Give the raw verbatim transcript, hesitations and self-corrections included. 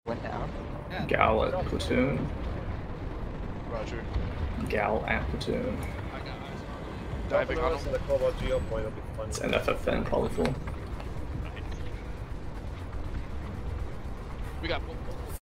Went down. Yeah. Gal at platoon. Roger. Gal at platoon. I got eyes. Diving Diving on on him. the Cobalt Geo point will be fun. It's an F F N probably full. We got.